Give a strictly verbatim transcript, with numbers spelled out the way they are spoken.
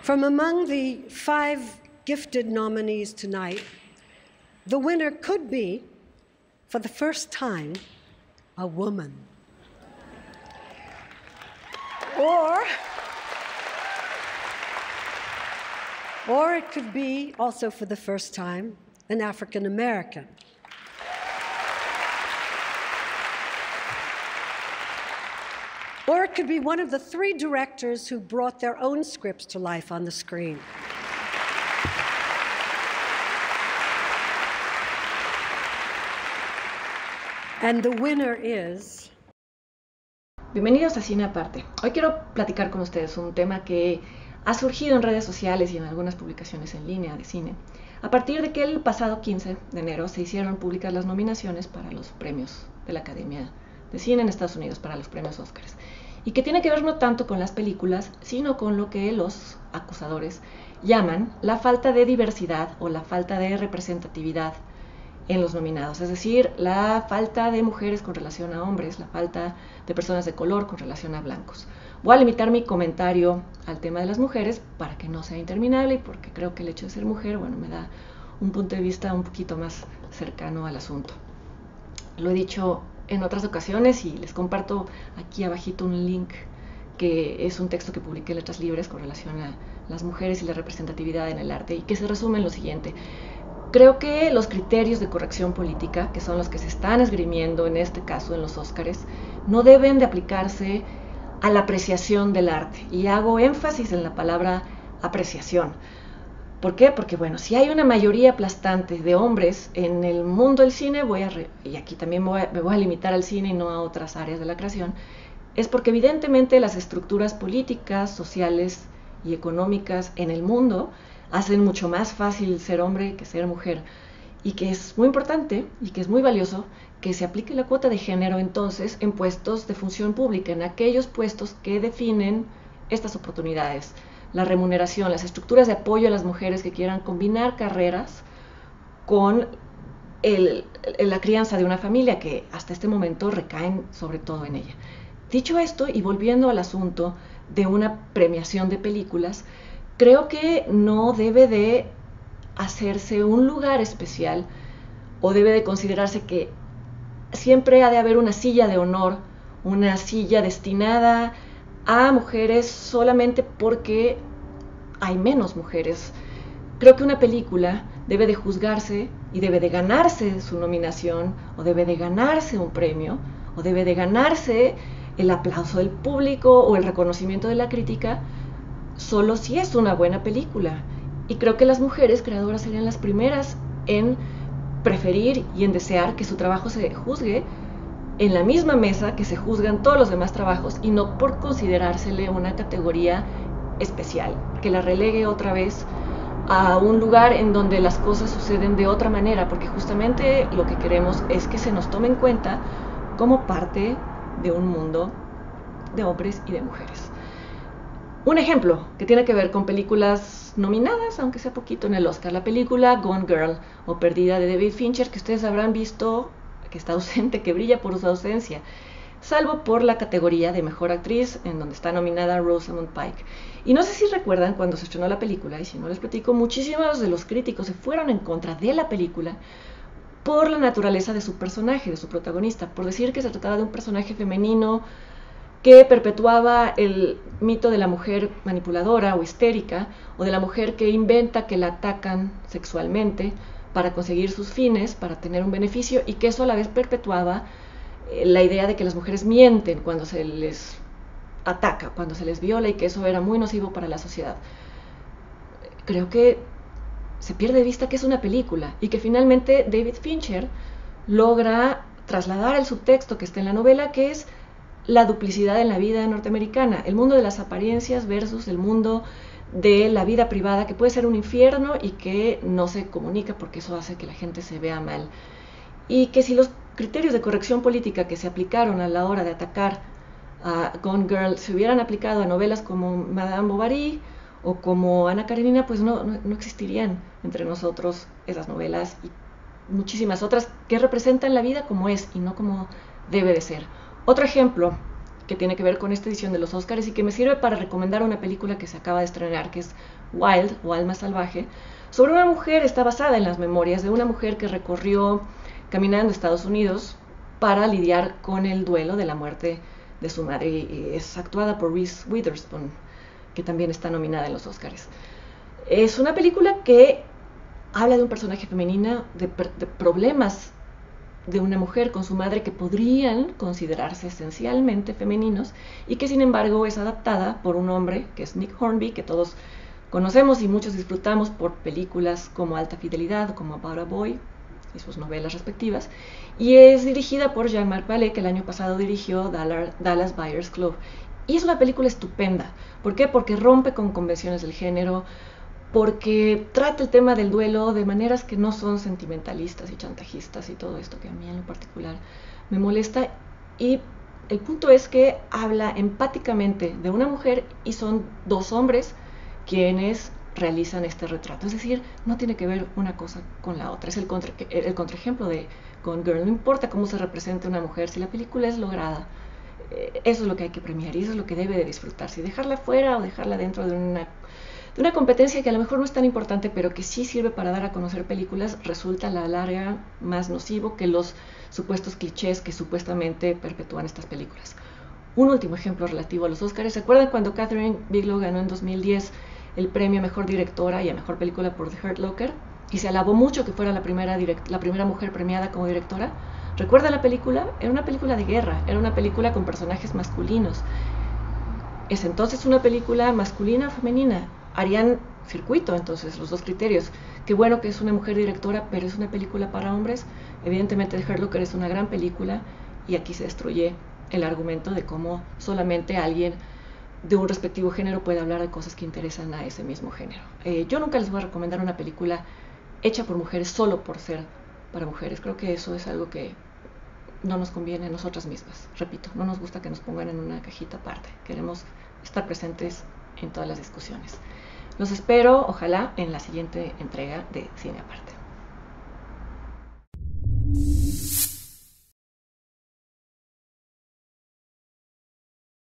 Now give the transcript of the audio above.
From among the five gifted nominees tonight, the winner could be, for the first time, a woman. Or, or it could be, also for the first time, an African American. Or it could be one of the three directors who brought their own scripts to life on the screen. And the winner is... Bienvenidos a Cine Aparte. Hoy quiero platicar con ustedes un tema que ha surgido en redes sociales y en algunas publicaciones en línea de cine, a partir de que el pasado quince de enero se hicieron públicas las nominaciones para los premios de la Academia de Cine en Estados Unidos, para los premios Óscars, y que tiene que ver no tanto con las películas, sino con lo que los acusadores llaman la falta de diversidad o la falta de representatividad en los nominados, es decir, la falta de mujeres con relación a hombres, la falta de personas de color con relación a blancos. Voy a limitar mi comentario al tema de las mujeres para que no sea interminable y porque creo que el hecho de ser mujer, bueno, me da un punto de vista un poquito más cercano al asunto. Lo he dicho en otras ocasiones y les comparto aquí abajito un link que es un texto que publiqué en Letras Libres con relación a las mujeres y la representatividad en el arte y que se resume en lo siguiente. Creo que los criterios de corrección política, que son los que se están esgrimiendo en este caso en los Óscares, no deben de aplicarse a la apreciación del arte. Y hago énfasis en la palabra apreciación. ¿Por qué? Porque, bueno, si hay una mayoría aplastante de hombres en el mundo del cine, voy a re y aquí también me voy, a, me voy a limitar al cine y no a otras áreas de la creación, es porque evidentemente las estructuras políticas, sociales y económicas en el mundo hacen mucho más fácil ser hombre que ser mujer, y que es muy importante y que es muy valioso que se aplique la cuota de género entonces en puestos de función pública, en aquellos puestos que definen estas oportunidades, la remuneración, las estructuras de apoyo a las mujeres que quieran combinar carreras con el, el, la crianza de una familia, que hasta este momento recaen sobre todo en ella. Dicho esto, y volviendo al asunto de una premiación de películas, creo que no debe de hacerse un lugar especial o debe de considerarse que siempre ha de haber una silla de honor, una silla destinada a mujeres solamente porque hay menos mujeres. Creo que una película debe de juzgarse y debe de ganarse su nominación o debe de ganarse un premio o debe de ganarse el aplauso del público o el reconocimiento de la crítica solo si es una buena película. Y creo que las mujeres creadoras serían las primeras en preferir y en desear que su trabajo se juzgue en la misma mesa que se juzgan todos los demás trabajos y no por considerársele una categoría especial, que la relegue otra vez a un lugar en donde las cosas suceden de otra manera, porque justamente lo que queremos es que se nos tome en cuenta como parte de un mundo de hombres y de mujeres. Un ejemplo que tiene que ver con películas nominadas, aunque sea poquito en el Oscar, la película Gone Girl o Perdida de David Fincher, que ustedes habrán visto que está ausente, que brilla por su ausencia, salvo por la categoría de Mejor Actriz, en donde está nominada Rosamund Pike. Y no sé si recuerdan cuando se estrenó la película, y si no les platico, muchísimos de los críticos se fueron en contra de la película por la naturaleza de su personaje, de su protagonista, por decir que se trataba de un personaje femenino que perpetuaba el mito de la mujer manipuladora o histérica, o de la mujer que inventa que la atacan sexualmente para conseguir sus fines, para tener un beneficio, y que eso a la vez perpetuaba eh, la idea de que las mujeres mienten cuando se les ataca, cuando se les viola, y que eso era muy nocivo para la sociedad. Creo que se pierde de vista que es una película, y que finalmente David Fincher logra trasladar el subtexto que está en la novela, que es la duplicidad en la vida norteamericana, el mundo de las apariencias versus el mundo de la vida privada, que puede ser un infierno y que no se comunica porque eso hace que la gente se vea mal. Y que si los criterios de corrección política que se aplicaron a la hora de atacar a Gone Girl se hubieran aplicado a novelas como Madame Bovary o como Ana Karenina, pues no, no, no existirían entre nosotros esas novelas y muchísimas otras que representan la vida como es y no como debe de ser. Otro ejemplo, que tiene que ver con esta edición de los Óscares y que me sirve para recomendar una película que se acaba de estrenar, que es Wild o Alma Salvaje, sobre una mujer. Está basada en las memorias de una mujer que recorrió caminando Estados Unidos para lidiar con el duelo de la muerte de su madre, y es actuada por Reese Witherspoon, que también está nominada en los Óscares. Es una película que habla de un personaje femenino, de, de problemas de una mujer con su madre que podrían considerarse esencialmente femeninos y que sin embargo es adaptada por un hombre que es Nick Hornby, que todos conocemos y muchos disfrutamos por películas como Alta Fidelidad, como About a Boy y sus novelas respectivas, y es dirigida por Jean-Marc Vallée, que el año pasado dirigió Dallas Buyers Club, y es una película estupenda. ¿Por qué? Porque rompe con convenciones del género, porque trata el tema del duelo de maneras que no son sentimentalistas y chantajistas y todo esto que a mí en lo particular me molesta, y el punto es que habla empáticamente de una mujer y son dos hombres quienes realizan este retrato, es decir, no tiene que ver una cosa con la otra. Es el, contra, el contraejemplo de Gone Girl. No importa cómo se represente una mujer, si la película es lograda, eh, eso es lo que hay que premiar y eso es lo que debe de disfrutarse. Y dejarla fuera o dejarla dentro de una, de una competencia que a lo mejor no es tan importante, pero que sí sirve para dar a conocer películas, resulta a la larga más nocivo que los supuestos clichés que supuestamente perpetúan estas películas. Un último ejemplo relativo a los Óscares. ¿Se acuerdan cuando Catherine Bigelow ganó en dos mil diez el premio a Mejor Directora y a Mejor Película por The Hurt Locker? Y se alabó mucho que fuera la primera, direct, la primera mujer premiada como directora. ¿Recuerda la película? Era una película de guerra, era una película con personajes masculinos. ¿Es entonces una película masculina o femenina? Harían circuito entonces los dos criterios. Qué bueno que es una mujer directora, pero es una película para hombres. Evidentemente The Hurt Locker es una gran película y aquí se destruye el argumento de cómo solamente alguien de un respectivo género puede hablar de cosas que interesan a ese mismo género. Eh, yo nunca les voy a recomendar una película hecha por mujeres solo por ser para mujeres. Creo que eso es algo que no nos conviene a nosotras mismas. Repito, no nos gusta que nos pongan en una cajita aparte. Queremos estar presentes en todas las discusiones. Los espero, ojalá, en la siguiente entrega de Cine Aparte.